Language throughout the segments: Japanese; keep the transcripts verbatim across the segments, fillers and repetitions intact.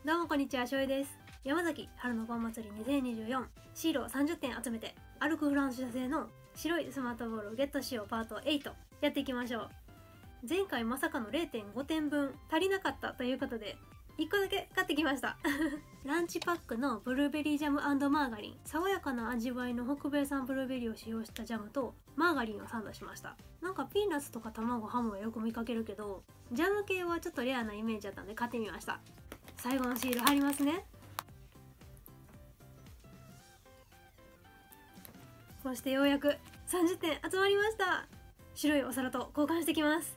どうもこんにちは、しょうゆです。山崎春のパン祭りにせんにじゅうよんシールをさんじゅってん集めてアルクフランス社製の白いスマートボールをゲットしようパートはちやっていきましょう。前回まさかの れいてんごてんぶん足りなかったということでいっこだけ買ってきましたランチパックのブルーベリージャム&マーガリン、爽やかな味わいの北米産ブルーベリーを使用したジャムとマーガリンをサンドしました。なんかピーナッツとか卵、ハムはよく見かけるけどジャム系はちょっとレアなイメージだったんで買ってみました。最後のシール貼りますね。こうしてようやくさんじゅってん集まりました。白いお皿と交換してきます。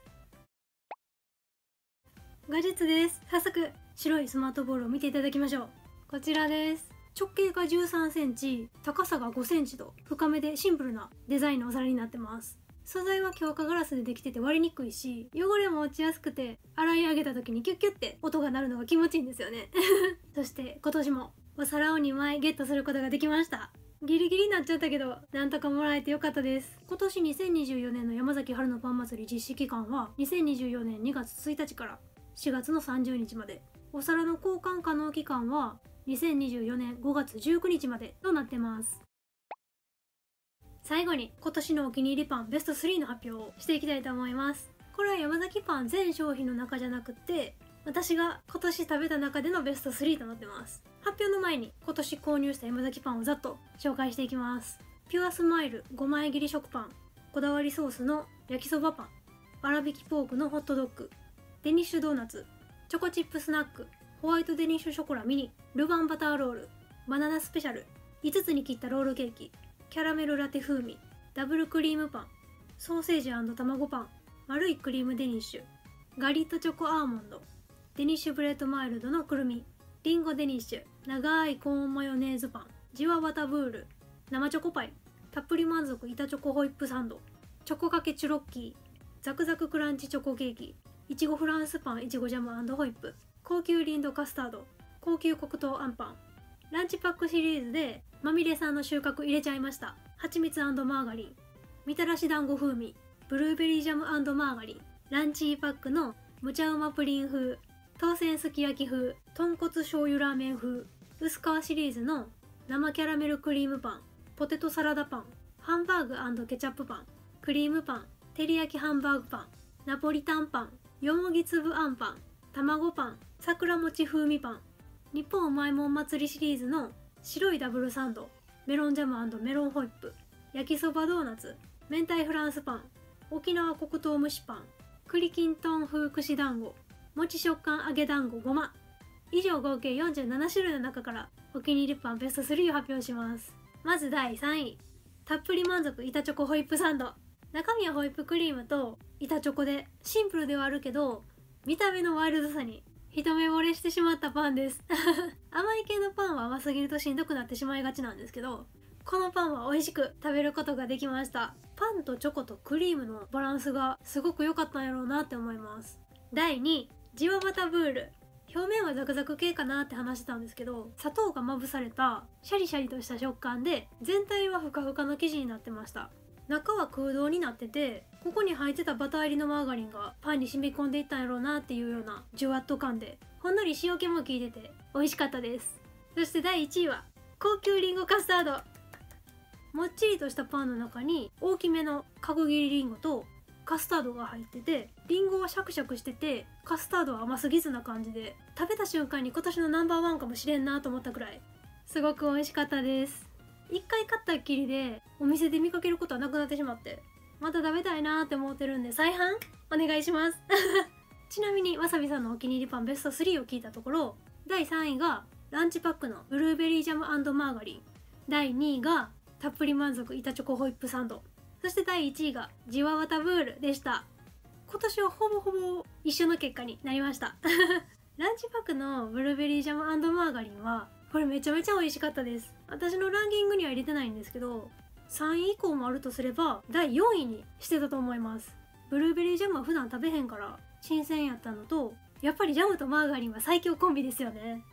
ガジェッツです。早速白いスマートボールを見ていただきましょう。こちらです。直径がじゅうさんセンチ、高さがごセンチと深めでシンプルなデザインのお皿になってます。素材は強化ガラスでできてて割れにくいし、汚れも落ちやすくて洗い上げた時にキュッキュッって音が鳴るのが気持ちいいんですよねそして今年もお皿をにまいゲットすることができました。ギリギリになっちゃったけどなんとかもらえてよかったです。今年にせんにじゅうよねんの山崎春のパン祭り実施期間はにせんにじゅうよねんにがつついたちからしがつのさんじゅうにちまで、お皿の交換可能期間はにせんにじゅうよねんごがつじゅうくにちまでとなってます。最後に今年のお気に入りパンベストスリーの発表をしていきたいと思います。これは山崎パン全商品の中じゃなくって私が今年食べた中でのベストスリーとなってます。発表の前に今年購入した山崎パンをざっと紹介していきます。ピュアスマイルごまい切り食パン、こだわりソースの焼きそばパン、粗挽きポークのホットドッグ、デニッシュドーナツ、チョコチップスナック、ホワイトデニッシュショコラミニ、ルヴァンバターロール、バナナスペシャル、いつつに切ったロールケーキ、キャラメルラテ風味、ダブルクリームパン、ソーセージ&卵パン、丸いクリームデニッシュ、ガリットチョコアーモンド、デニッシュブレッドマイルドのくるみ、リンゴデニッシュ、長いコーンマヨネーズパン、ジワバタブール、生チョコパイ、たっぷり満足板チョコホイップサンド、チョコかけチュロッキー、ザクザククランチチョコケーキ、いちごフランスパンいちごジャム&ホイップ、高級リンドカスタード、高級黒糖あんパン。ランチパックシリーズでまみれさんの収穫入れちゃいました。蜂蜜&マーガリン、みたらし団子風味、ブルーベリージャム&マーガリン、ランチパックのむちゃうまプリン風、当選すき焼き風、豚骨醤油ラーメン風、薄皮シリーズの生キャラメルクリームパン、ポテトサラダパン、ハンバーグ&ケチャップパン、クリームパン、照り焼きハンバーグパン、ナポリタンパン、よもぎ粒あんパン、卵パン、桜餅風味パン、日本うまいもん祭りシリーズの白いダブルサンド、メロンジャム&メロンホイップ、焼きそばドーナツ、明太フランスパン、沖縄黒糖蒸しパン、栗きんとん風串団子、餅食感揚げ団子ごま。以上合計よんじゅうななしゅるいの中からお気に入りパンベストスリーを発表します。まずだいさんい、たっぷり満足板チョコホイップサンド。中身はホイップクリームと板チョコでシンプルではあるけど見た目のワイルドさに一目惚れしてしまったパンです甘い系のパンは甘すぎるとしんどくなってしまいがちなんですけど、このパンは美味しく食べることができました。パンとチョコとクリームのバランスがすごく良かったんやろうなって思います。だいにい、ジワバタブール。表面はザクザク系かなって話してたんですけど、砂糖がまぶされたシャリシャリとした食感で全体はふかふかの生地になってました。中は空洞になってて、ここに入ってたバター入りのマーガリンがパンに染み込んでいったんやろうなっていうようなジュワッと感で、ほんのり塩気も効いてて美味しかったです。そしてだいいちいは高級リンゴカスタード。もっちりとしたパンの中に大きめの角切りリンゴとカスタードが入ってて、リンゴはシャクシャクしててカスタードは甘すぎずな感じで、食べた瞬間に今年のナンバーワンかもしれんなと思ったくらいすごく美味しかったです。一回買ったっきりでお店で見かけることはなくなってしまって、また食べたいなーって思ってるんで再販お願いしますちなみにわさびさんのお気に入りパンベストスリーを聞いたところ、だいさんいがランチパックのブルーベリージャム&マーガリン、だいにいがたっぷり満足板チョコホイップサンド、そしてだいいちいがジワワタブールでした。今年はほぼほぼ一緒の結果になりましたランチパックのブルーベリージャム&マーガリンはこれめちゃめちゃ美味しかったです。私のランキングには入れてないんですけど、さんい以降もあるとすればだいよんいにしてたと思います。ブルーベリージャムは普段食べへんから新鮮やったのと、やっぱりジャムとマーガリンは最強コンビですよね。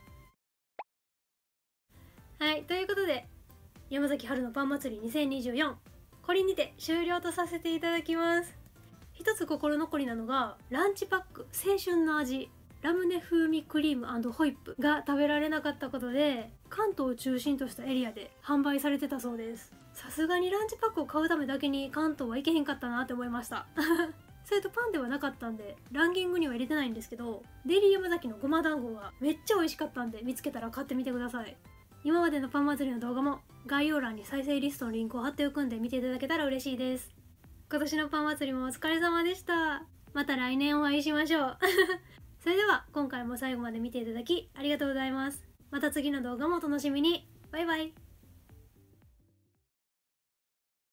はい、ということで山崎春のパン祭りにせんにじゅうよん、これにて終了とさせていただきます。一つ心残りなのがランチパック青春の味ラムネ風味クリーム&ホイップが食べられなかったことで、関東を中心としたエリアで販売されてたそうです。さすがにランチパックを買うためだけに関東は行けへんかったなって思いましたそれとパンではなかったんでランキングには入れてないんですけど、デイリー山崎のごま団子がめっちゃ美味しかったんで、見つけたら買ってみてください。今までのパン祭りの動画も概要欄に再生リストのリンクを貼っておくんで見ていただけたら嬉しいです。今年のパン祭りもお疲れ様でした。また来年お会いしましょうそれでは今回も最後まで見ていただきありがとうございます。また次の動画もお楽しみに。バイバイ。